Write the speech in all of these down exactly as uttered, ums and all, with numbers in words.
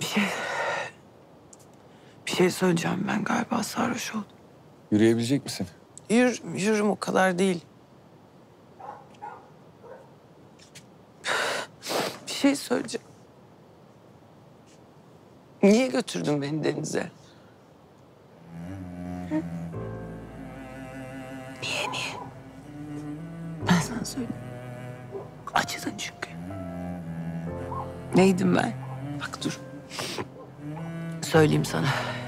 şey... Bir şey söyleyeceğim, ben galiba sarhoş oldum. Yürüyebilecek misin? Yürür, yürürüm, o kadar değil. Bir şey söyleyeceğim. Niye götürdün beni denize? Hı? Niye, niye? Ben sana söyleyeyim. Acıdın çünkü. Neydim ben? Bak dur. Söyleyeyim sana.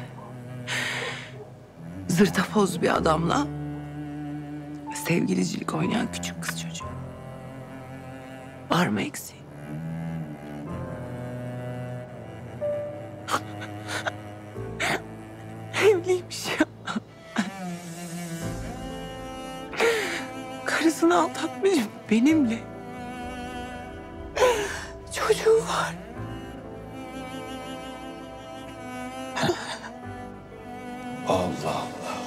Zırtapoz bir adamla sevgilicilik oynayan küçük kız çocuğu. Var mı eksiği? Evliymiş ya. Karısını aldatmış benimle. Çocuğu var. Allah Allah.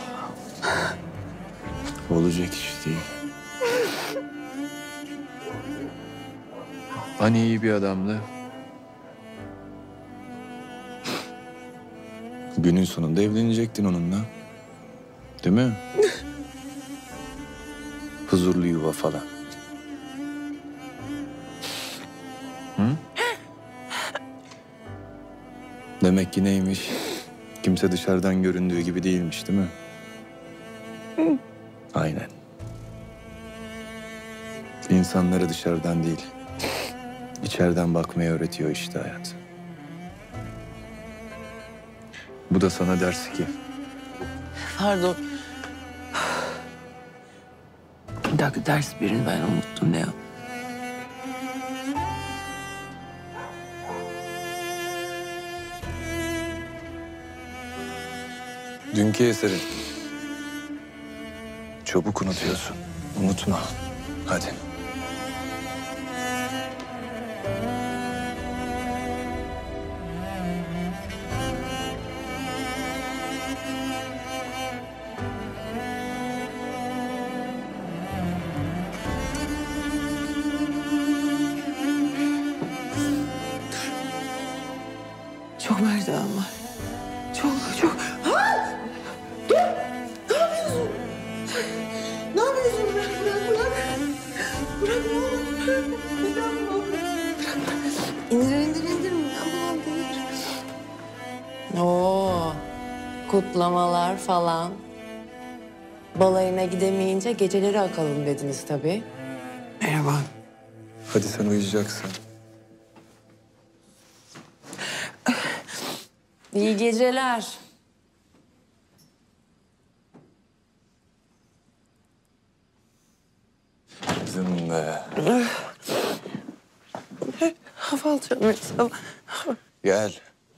Olacak iş değil. Hani iyi bir adamdı. Günün sonunda evlenecektin onunla. Değil mi? Huzurlu yuva falan. Hı? Demek ki neymiş? Kimse dışarıdan göründüğü gibi değilmiş, değil mi? Hı. Aynen. İnsanları dışarıdan değil, içeriden bakmayı öğretiyor işte hayat. Bu da sana ders ki. Pardon. Bir dakika, ders birini ben unuttum, ne o? Dünkü eserin. Çabuk unutuyorsun. Unutma. Hadi. Çok merdiven var. Çok, çok. Ha! Dur! Ne yapıyorsun? Ne yapıyorsun? Bırak, bırak, bırak. Bırak ne olur. Bırak. Neden ne olur? Bırak, bırak. İndir, indir, indir. Aman, indir. Oo, kutlamalar falan. Balayına gidemeyince geceleri akalım dediniz tabii. Merhaba. Hadi sen uyuyacaksın. İyi geceler. Kızım be. Hava alacağım mesela. Gel.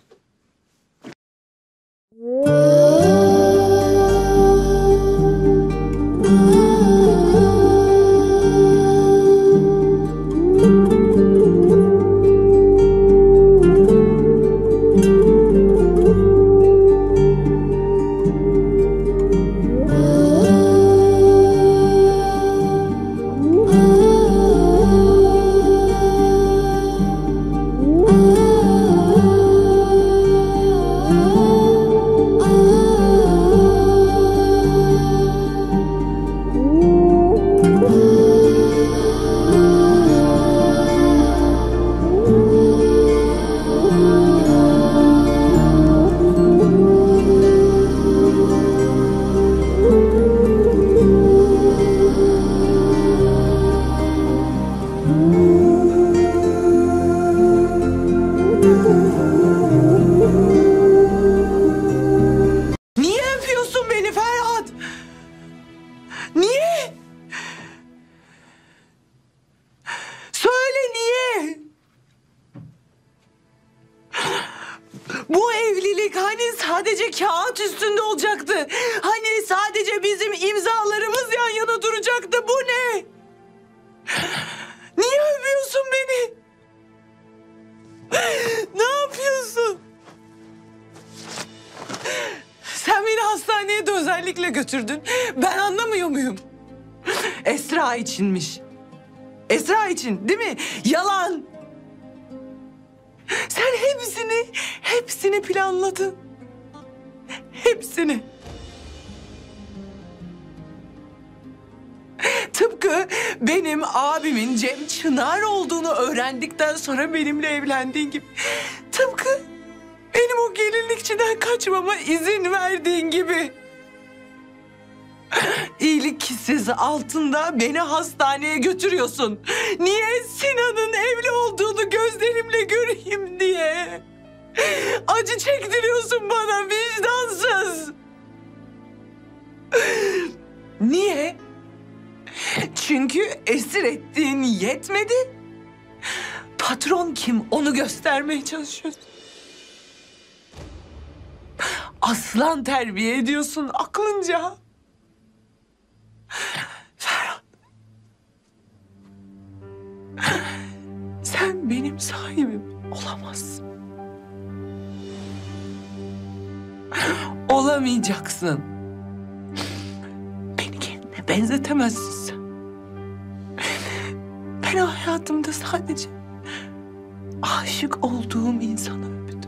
Niye öpüyorsun beni Ferhat? Niye? Söyle niye? Bu evlilik hani sadece kağıt üstünde olacaktı? Hani sadece bizim imzalarımız yan yana duracaktı? Bu ne? Niye öpüyorsun beni? Ne yapıyorsun? Sen beni hastaneye de özellikle götürdün. Ben anlamıyor muyum? Esra içinmiş. Esra için değil mi? Yalan. Sen hepsini, hepsini planladın. Hepsini. Tıpkı benim abimin Cem Çınar olduğunu öğrendikten sonra benimle evlendiğin gibi. Tıpkı benim o gelinlikçiden kaçmama izin verdiğin gibi. İyilik kisesi altında beni hastaneye götürüyorsun. Niye? Sinan'ın evli olduğunu gözlerimle göreyim diye. Acı çektiriyorsun bana vicdansız. Niye? Çünkü esir ettiğin yetmedi. Patron kim onu göstermeye çalışıyorsun. Aslan terbiye ediyorsun aklınca. Ferhat. Sen benim sahibim olamazsın. Olamayacaksın. Beni kendine benzetemezsin sen. Ben hayatımda sadece aşık olduğum insanı öptüm.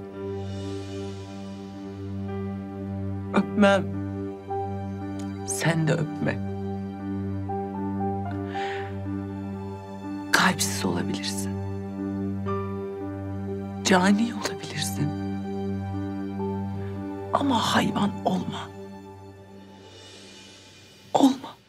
Öpmem. Sen de öpme. Kalpsiz olabilirsin. Cani olabilirsin. Ama hayvan olma. Olma.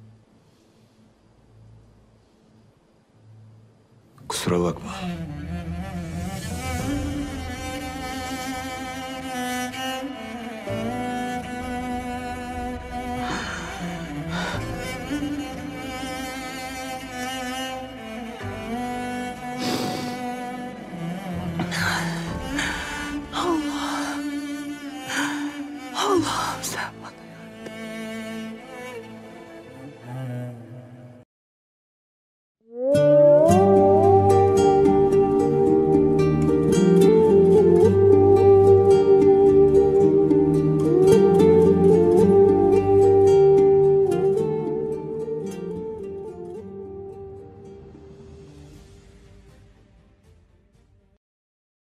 Kusura bakma.